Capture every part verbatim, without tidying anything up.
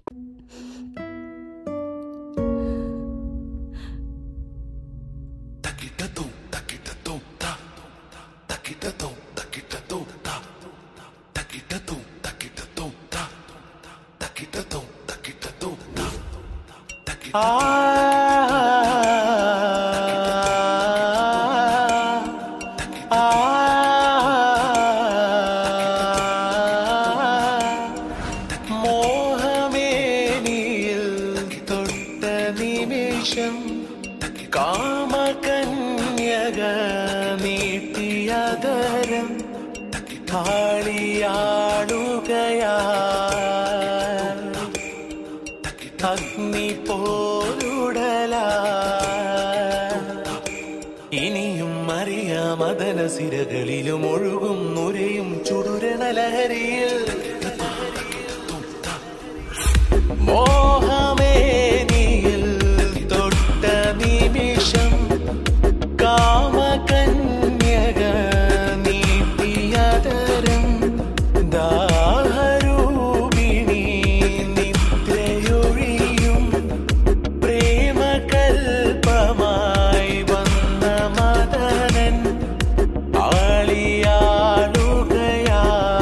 കാമകന്യകനീട്ടിയതരം ആളിയാടുകയാ അഗ്നി പോലുടലാ ഇനിയും അറിയാമദന സിരകളിലും ഒഴുകും നുരയും ചുടുരണ ലഹരിയിൽ മോഹമേനിയിൽ തൊട്ട നിമിഷം കാമകന്യക നീട്ടിയതരം ദാഹരൂപിണി നിദ്രയൊഴിയും പ്രേമകൽപമായി വന്ന മദനൻ ആളിയാടുകയാ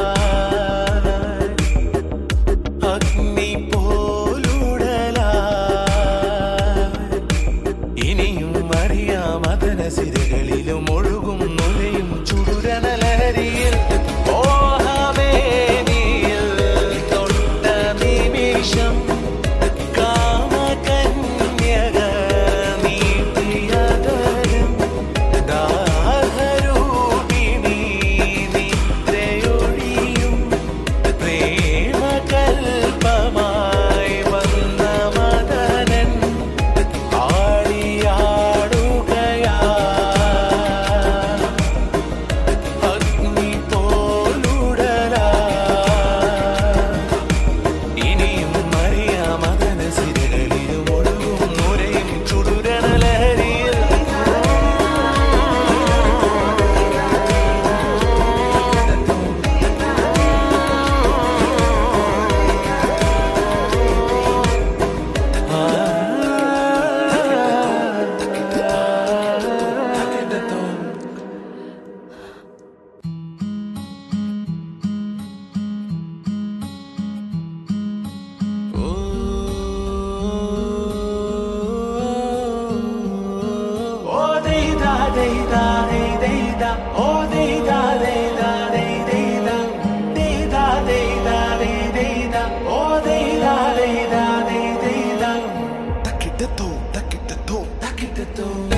അഗ്നി പോലുടലാ ഇനിയും അറിയാമദന സിരകളിലും ഒഴുകും നുരയും ചുടുരണ ലഹരിയിൽ മോഹമേനിയിൽ തൊട്ട നിമിഷം കാമകന്യക നീട്ടിയതരം ദാഹരൂപിണി നിദ്രയൊഴിയും പ്രേമകൽപമായി വന്ന മദനൻ ആളിയാടുകയാ അഗ്നി പോലുടലാ ഇനിയും അറിയാമദന സിരകളിലും ഒഴുകും നുരയും ചുടുരണ ലഹരിയിൽ Takitato, takitato, takitato.